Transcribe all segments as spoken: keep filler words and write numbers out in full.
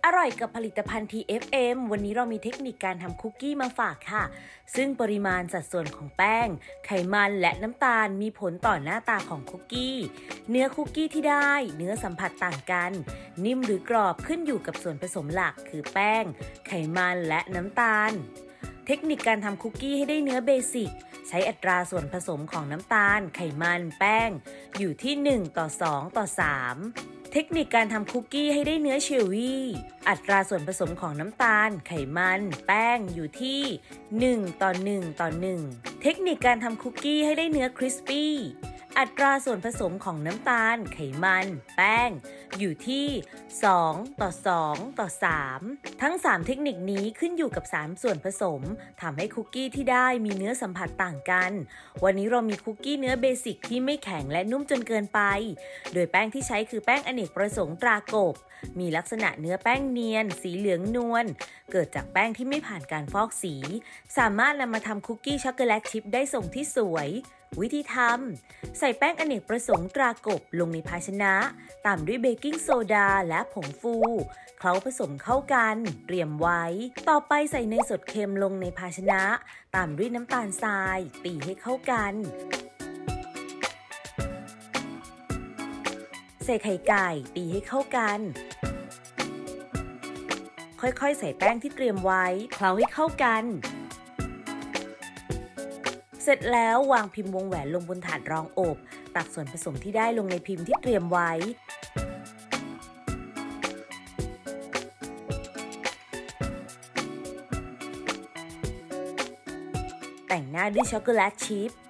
อร่อยกับผลิตภัณฑ์ ที เอฟ เอ็ม วันนี้เรามีเทคนิคการทำคุกกี้มาฝากค่ะซึ่งปริมาณสัดส่วนของแป้งไขมันและน้ำตาลมีผลต่อหน้าตาของคุกกี้เนื้อคุกกี้ที่ได้เนื้อสัมผัสต่างกันนิ่มหรือกรอบขึ้นอยู่กับส่วนผสมหลักคือแป้งไขมันและน้ำตาลเทคนิคการทำคุกกี้ให้ได้เนื้อเบสิกใช้อัตราส่วนผสมของน้ำตาลไขมันแป้งอยู่ที่หนึ่งต่อสองต่อสามเทคนิคการทำคุกกี้ให้ได้เนื้อเชลวี่อัตราส่วนผสมของน้ำตาลไขมันแป้งอยู่ที่หนึ่งต่อหนึ่งต่อหนึ่งเทคนิคการทำคุกกี้ให้ได้เนื้อคริสปี้อัตราส่วนผสมของน้ำตาลไขมันแป้งอยู่ที่สองต่อสองต่อสามทั้งสามเทคนิคนี้ขึ้นอยู่กับสามส่วนผสมทำให้คุกกี้ที่ได้มีเนื้อสัมผัสต่างกันวันนี้เรามีคุกกี้เนื้อเบสิกที่ไม่แข็งและนุ่มจนเกินไปโดยแป้งที่ใช้คือแป้งอเนกประสงค์ตรากบมีลักษณะเนื้อแป้งเนียนสีเหลืองนวลเกิดจากแป้งที่ไม่ผ่านการฟอกสีสามารถนำมาทำคุกกี้ช็อกโกแลตชิพได้ทรงที่สวยวิธีทำใส่แป้งอเนกประสงค์ตรากบลงในภาชนะตามด้วยเบกกิ้งโซดาและผงฟูเคล้าผสมเข้ากันเตรียมไว้ต่อไปใส่เนยสดเค็มลงในภาชนะตามด้วยน้ำตาลทรายตีให้เข้ากันใส่ไข่ไก่ตีให้เข้ากันค่อยๆใส่แป้งที่เตรียมไว้เคล้าให้เข้ากันเสร็จแล้ววางพิมพ์วงแหวนลงบนถาดรองอบตักส่วนผสมที่ได้ลงในพิมพ์ที่เตรียมไว้แต่งหน้าด้วยช็อกโกแลตชิพ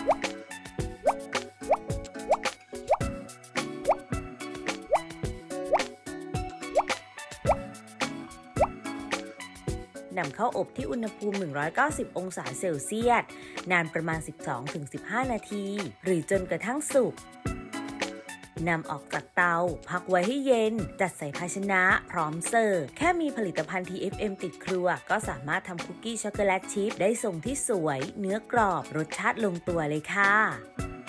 นำเข้าอบที่อุณหภูมิหนึ่งร้อยเก้าสิบองศาเซลเซียสนานประมาณ สิบสองถึงสิบห้า นาทีหรือจนกระทั่งสุกนำออกจากเตาพักไว้ให้เย็นจัดใส่ภาชนะพร้อมเสิร์ฟแค่มีผลิตภัณฑ์ ที เอฟ เอ็ม ติดครัวก็สามารถทำคุกกี้ช็อกโกแลตชิพได้ทรงที่สวยเนื้อกรอบรสชาติลงตัวเลยค่ะ